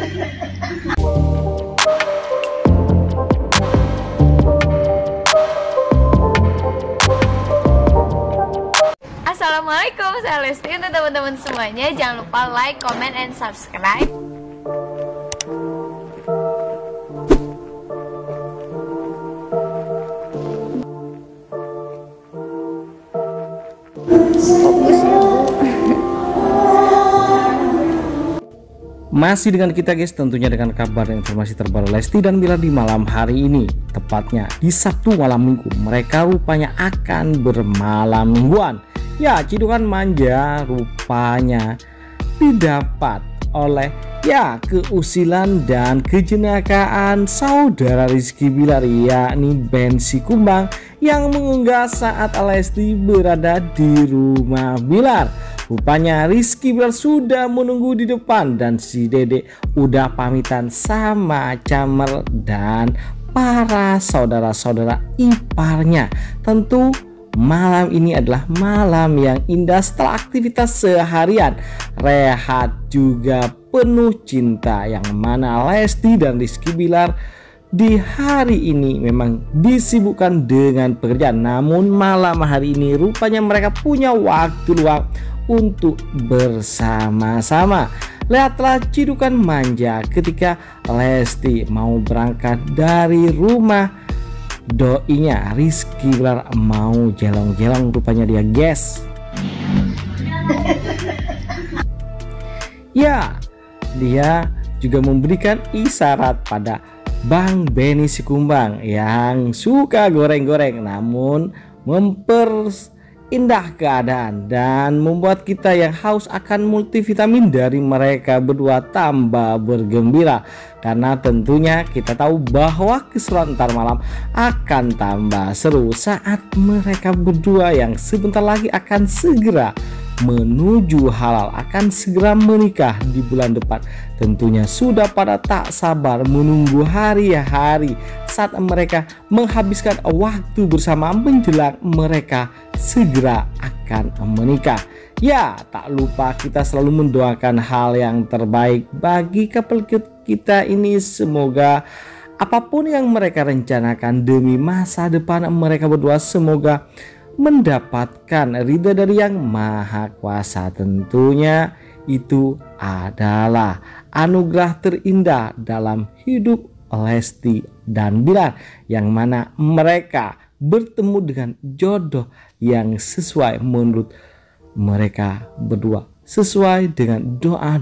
Assalamualaikum, saya Lesti. Untuk teman-teman semuanya, jangan lupa like, comment, and subscribe. Masih dengan kita guys, tentunya dengan kabar dan informasi terbaru Lesti dan Bilar di malam hari ini. Tepatnya di Sabtu malam minggu, mereka rupanya akan bermalam mingguan. Ya, cidukan manja rupanya didapat oleh keusilan dan kejenakaan saudara Rizky Bilar, yakni Ben Sikumbang, yang mengunggah saat Lesti berada di rumah Bilar. Rupanya Rizky Bilar sudah menunggu di depan dan si Dede udah pamitan sama Camer dan para saudara-saudara iparnya. Tentu malam ini adalah malam yang indah setelah aktivitas seharian, rehat juga penuh cinta, yang mana Lesti dan Rizky Bilar di hari ini memang disibukkan dengan pekerjaan. Namun malam hari ini rupanya mereka punya waktu luang untuk bersama-sama. Lihatlah cidukan manja ketika Lesti mau berangkat dari rumah doinya. Rizky Bilar mau jelong-jelong rupanya dia guys. Ya, dia juga memberikan isyarat pada Bang Benny Sikumbang yang suka goreng-goreng, namun indah keadaan dan membuat kita yang haus akan multivitamin dari mereka berdua tambah bergembira, karena tentunya kita tahu bahwa keseruan ntar malam akan tambah seru saat mereka berdua yang sebentar lagi akan segera menuju halal, akan segera menikah di bulan depan. Tentunya sudah pada tak sabar menunggu hari-hari saat mereka menghabiskan waktu bersama menjelang mereka segera akan menikah. Ya, tak lupa kita selalu mendoakan hal yang terbaik bagi couple kita ini. Semoga apapun yang mereka rencanakan demi masa depan mereka berdua, semoga mendapatkan ridha dari Yang Maha Kuasa. Tentunya itu adalah anugerah terindah dalam hidup Lesti dan Bilar, yang mana mereka bertemu dengan jodoh yang sesuai menurut mereka berdua, sesuai dengan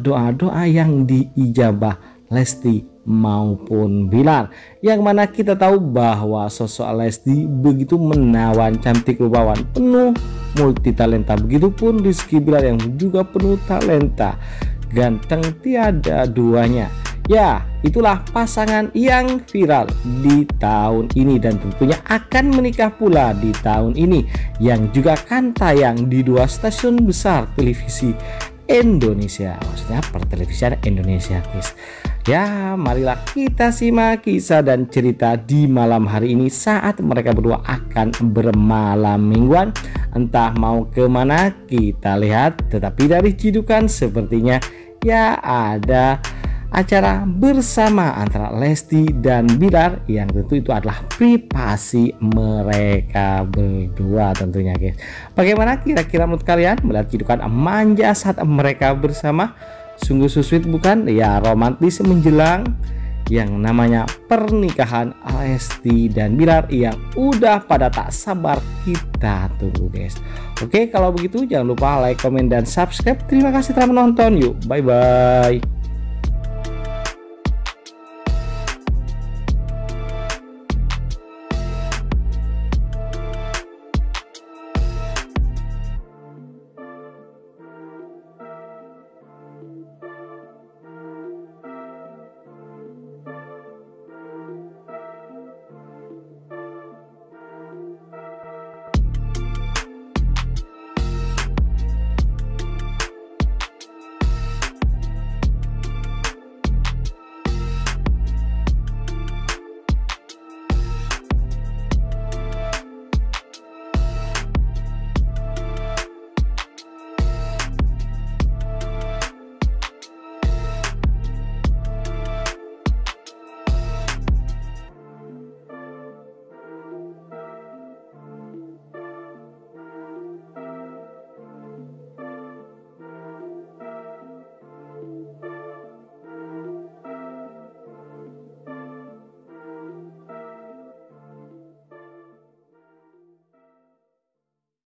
doa yang diijabah Lesti maupun Bilar, yang mana kita tahu bahwa sosok Lesti begitu menawan, cantik, rupawan, penuh multi talenta. Begitupun Rizky Bilar yang juga penuh talenta, ganteng tiada duanya. Ya, itulah pasangan yang viral di tahun ini dan tentunya akan menikah pula di tahun ini, yang juga akan tayang di 2 stasiun besar televisi Indonesia, maksudnya pertelevisian Indonesia guys. Ya, marilah kita simak kisah dan cerita di malam hari ini saat mereka berdua akan bermalam mingguan. Entah mau kemana kita lihat, tetapi dari cidukan sepertinya ya ada acara bersama antara Lesti dan Bilar, yang tentu itu adalah privasi mereka berdua tentunya guys. Bagaimana kira-kira menurut kalian melihat cidukan manja saat mereka bersama? Sungguh sweet bukan? Ya, romantis menjelang yang namanya pernikahan Lesti dan Bilar yang udah pada tak sabar kita tunggu guys. Oke, kalau begitu jangan lupa like, comment, dan subscribe. Terima kasih telah menonton. Yuk, bye bye.